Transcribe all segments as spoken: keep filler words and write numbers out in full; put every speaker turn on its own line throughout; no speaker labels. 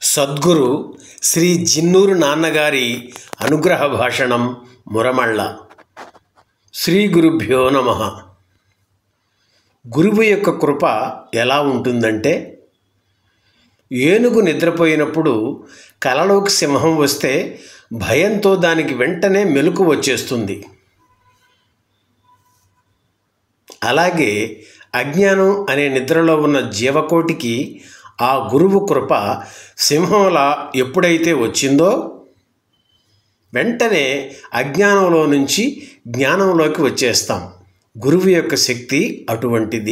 సద్గురు శ్రీ జిన్నూరు నాన్నగారి అనుగ్రహ భాషణం మురమళ్ళ. శ్రీ గురుభ్యో నమః. గురువు యొక్క కృప ఎలా ఉంటుందంటే, ఏనుగు నిద్రపోయినప్పుడు కలలోకి సింహం వస్తే భయంతో దానికి వెంటనే మెలకు వచ్చేస్తుంది. అలాగే అజ్ఞానం అనే నిద్రలో ఉన్న జీవకోటికి ఆ గురువు కృప సింహంలా ఎప్పుడైతే వచ్చిందో వెంటనే అజ్ఞానంలో నుంచి జ్ఞానంలోకి వచ్చేస్తాం. గురువు యొక్క శక్తి అటువంటిది.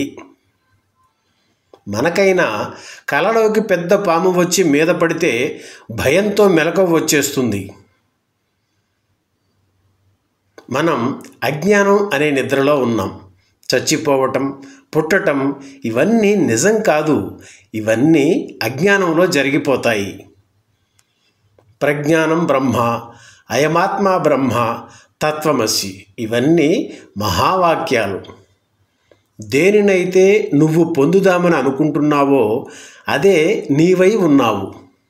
మనకైనా కలలోకి పెద్ద పాము వచ్చి మీద పడితే భయంతో మెలకువ వచ్చేస్తుంది. మనం అజ్ఞానం అనే నిద్రలో ఉన్నాం. చచ్చిపోవటం, పుట్టటం ఇవన్నీ నిజం కాదు. ఇవన్నీ అజ్ఞానంలో జరిగిపోతాయి. ప్రజ్ఞానం బ్రహ్మ, అయమాత్మ బ్రహ్మ, తత్వమసి ఇవన్నీ మహావాక్యాలు. దేనినైతే నువ్వు పొందుదామని అనుకుంటున్నావో అదే నీవై ఉన్నావు.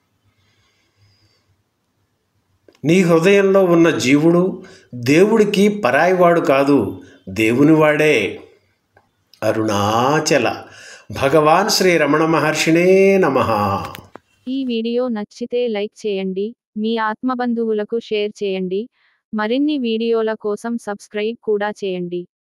నీ హృదయంలో ఉన్న జీవుడు దేవుడికి పరాయివాడు కాదు, దేవునివాడే. అరుణాచల భగవాన్ శ్రీ రమణ మహర్షినే నమః.
ఈ వీడియో నచ్చితే లైక్ చేయండి, మీ ఆత్మబంధువులకు షేర్ చేయండి. మరిన్ని వీడియోల కోసం సబ్స్క్రైబ్ కూడా చేయండి.